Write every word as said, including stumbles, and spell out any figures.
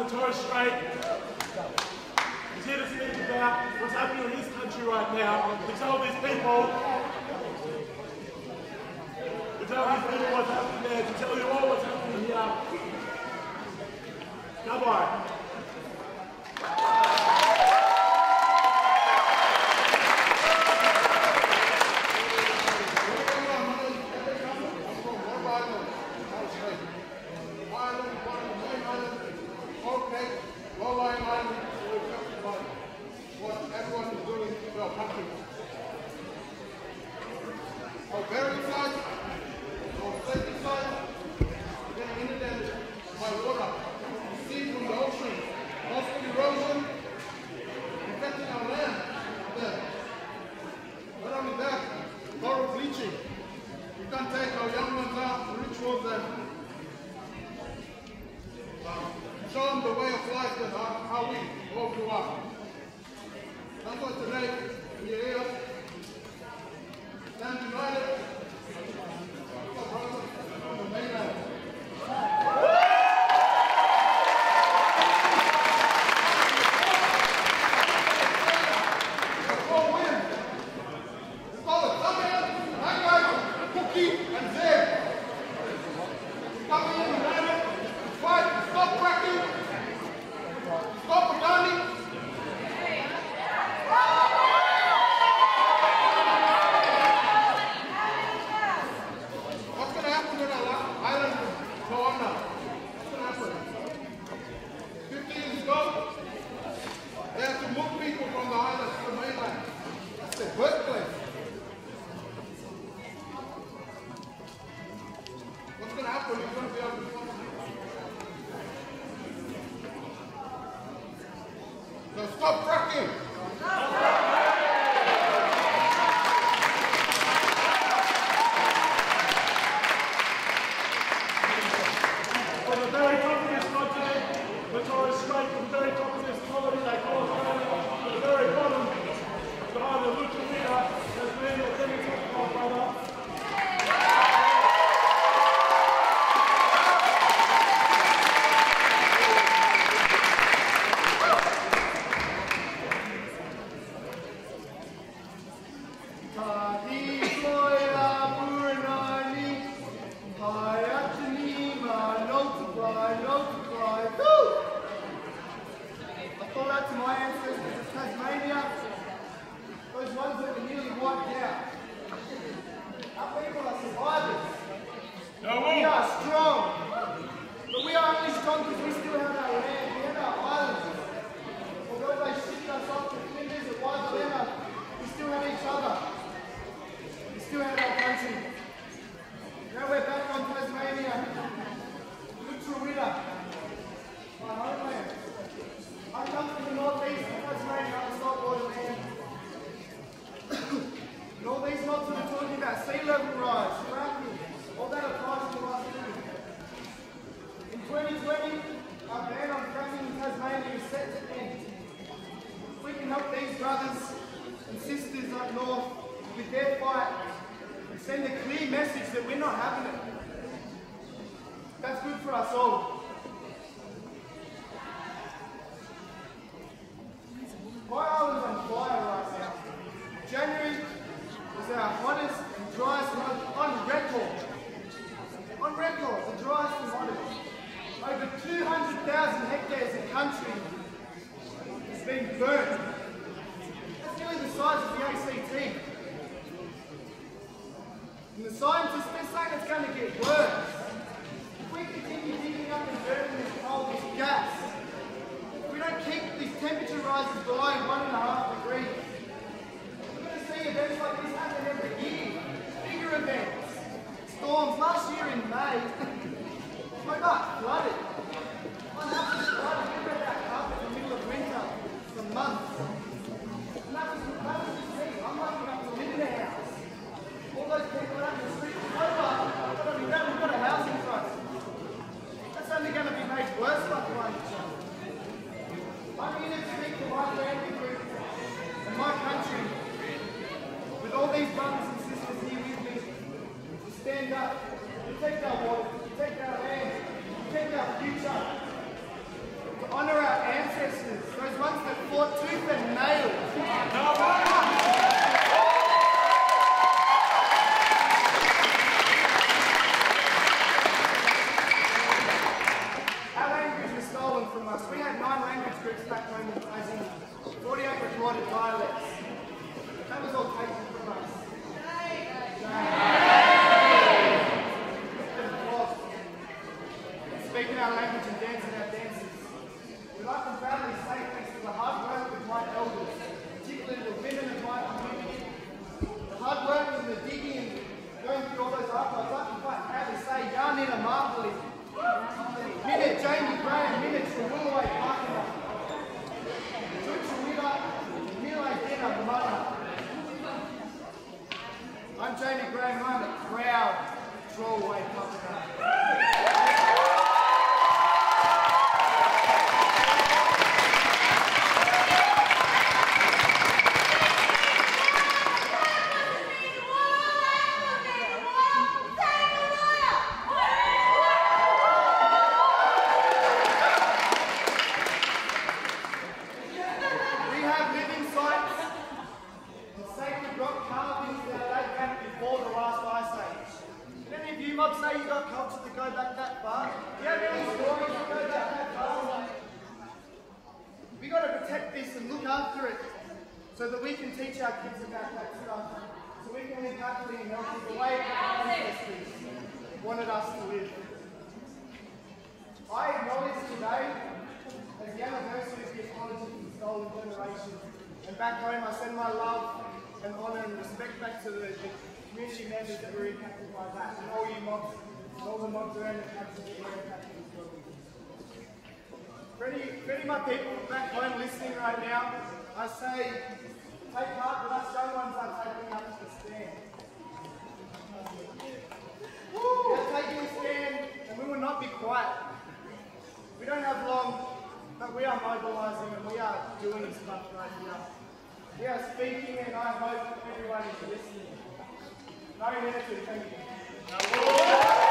the Torres Strait. He's here to speak about what's happening in this country right now. To tell these people, to tell these people what's happening there, to tell you all what's happening here. Come on. Show them the way of life that how we all grew up. That's why today we are here. Stand united. Our brothers from the mainland. Let's all win. We call it Samuel, Hangman, Cookie, and Zeb. Coming in united. Fight, stop cracking, stop pretending. What's going to happen when our island go on now? What's going to happen? Fifty years ago, they had to move people from the island to the mainland. That's their birthplace. What's going to happen? You're going to be able to find. So stop fracking! From the very top of this continent, the Torres Strait, from the very top of this colony they call Australia, to the very bottom, behind the Lucha Vida, there's many of them talking about, brother. honour our ancestors, those ones that fought tooth and nail. Our language was stolen from us. We had nine language groups back home, as in forty-eight recorded dialects. That was all taken from us. Speaking our language and dancing our dances. We like to proudly say thanks to the hard work of my elders, particularly the women of my community. The hard work and the digging and going through all those archives, I can quite proudly say, Yarnina Marpley, Minute Jamie Graham, Minute Chawilaway Parker, Tuchawila, Mila Dina Mata. I'm Jamie Graham, I'm a proud Drawaway Parker. Say you got culture to go back that far. Do you have any stories that go back that far? We got to protect this and look after it so that we can teach our kids about that stuff. So we can live happily and healthy the way our ancestors wanted us to live. I acknowledge today as the anniversary of the apology for the stolen generation. And back home I send my love and honour and respect back to the, the community members that were impacted by that, and all you mobs, and all the mobs around the country that were impacted as well. For any, for any of my people back home listening right now, I say, take heart, but us young ones are taking up the stand. We are taking a stand, and we will not be quiet. We don't have long, but we are mobilising and we are doing stuff right here. We are speaking, and I hope everyone is listening. No minutes, thank you.